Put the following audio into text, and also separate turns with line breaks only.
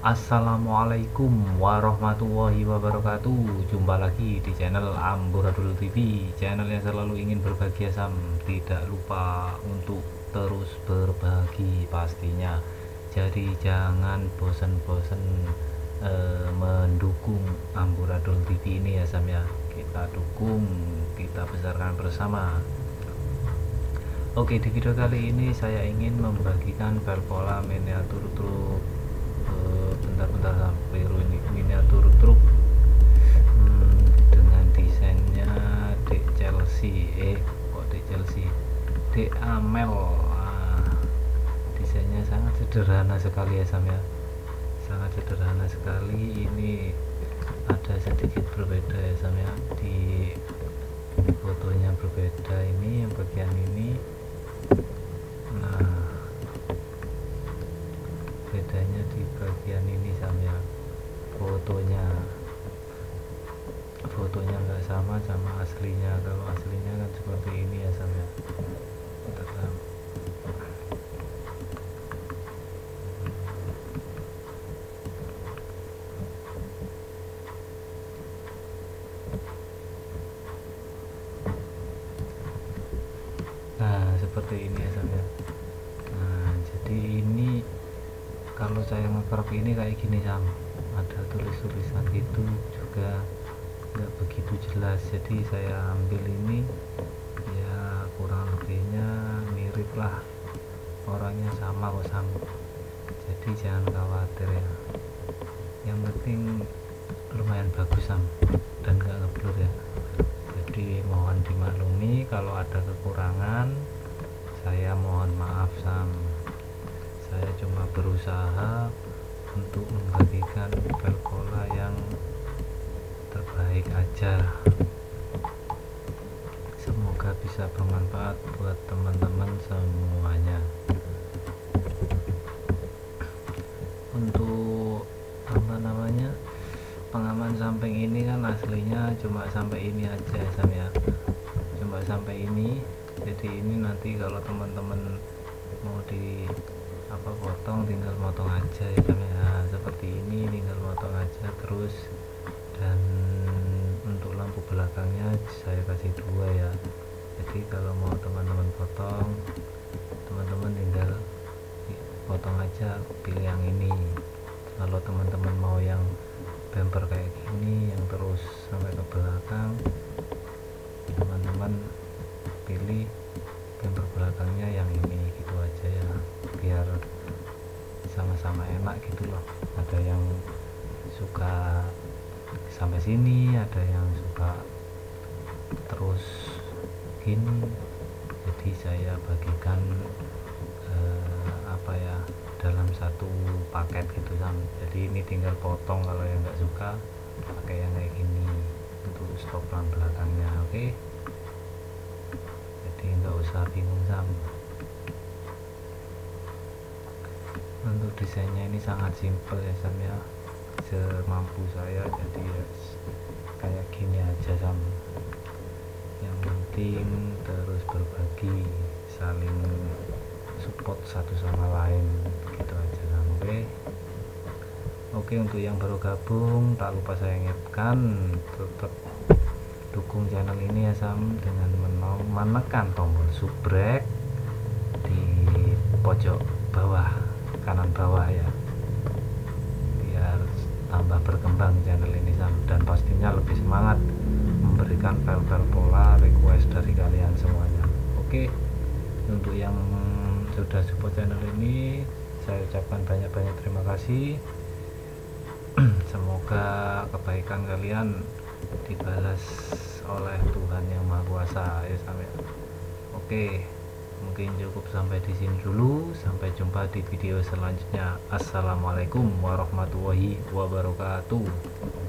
Assalamualaikum warahmatullahi wabarakatuh. Jumpa lagi di channel Amburadul TV, channel yang selalu ingin berbagi asam. Tidak lupa untuk terus berbagi pastinya. Jadi jangan bosan-bosan mendukung Amburadul TV ini ya Sam ya. Kita dukung, kita besarkan bersama. Oke, di video kali ini saya ingin membagikan Velcola miniatur truk. Bentar sampai ini miniatur truk dengan desainnya Dek Chelsea kok Dek Chelsea, Dek Amel. Desainnya sangat sederhana sekali ya Sam ya, sangat sederhana sekali. Ini ada sedikit berbeda ya Sam ya, di fotonya berbeda, ini yang bagian ini. Nah, bedanya di bagian ini Sam ya, fotonya nggak sama aslinya. Kalau aslinya kan seperti ini ya Sam ya. Nah seperti ini ya Sam ya. Nah jadi ini kalau saya ngekrop ini kayak gini Sam, ada tulisan gitu juga nggak begitu jelas. Jadi saya ambil ini ya, kurang lebihnya mirip lah, orangnya sama kok Sam. Jadi jangan khawatir ya, yang penting lumayan bagus Sam dan nggak ngeblur ya. Jadi mohon dimaklumi kalau ada kekurangan, saya mohon maaf Sam. Saya cuma berusaha untuk membagikan Velcola yang terbaik aja. Semoga bisa bermanfaat buat teman-teman semuanya. Untuk pengaman samping ini kan aslinya cuma sampai ini aja Sam ya, cuma sampai ini. Jadi ini nanti kalau teman-teman mau di potong, tinggal motong aja ya Sam ya, seperti ini tinggal motong aja terus. Dan untuk lampu belakangnya saya kasih 2 ya. Jadi kalau mau teman-teman potong, teman-teman tinggal potong aja, pilih yang ini. Kalau teman-teman mau yang bumper kayak gini yang terus sampai ke belakang, teman-teman pilih bumper belakangnya yang ini, gitu aja ya, biar sama-sama enak gitu loh. Ada yang suka sampai sini, ada yang suka terus gini. Jadi saya bagikan dalam satu paket gitu Sam. Jadi ini tinggal potong, kalau yang nggak suka pakai yang kayak gini untuk stoplan belakangnya. Oke, jadi nggak usah bingung Sam. Untuk desainnya ini sangat simple ya Sam ya, semampu saya. Jadi ya kayak gini aja Sam, yang penting terus berbagi, saling support satu sama lain, gitu aja Sam. Oke, untuk yang baru gabung tak lupa saya ingatkan tetap dukung channel ini ya Sam dengan menekan tombol subrek di pojok bawah kanan bawah ya, biar tambah berkembang channel ini Sam, dan pastinya lebih semangat memberikan Velcola request dari kalian semuanya. Oke, untuk yang sudah support channel ini saya ucapkan banyak-banyak terima kasih. Semoga kebaikan kalian dibalas oleh Tuhan yang Maha Kuasa ya Sam ya. Oke, mungkin cukup sampai di sini dulu. Sampai jumpa di video selanjutnya. Assalamualaikum warahmatullahi wabarakatuh.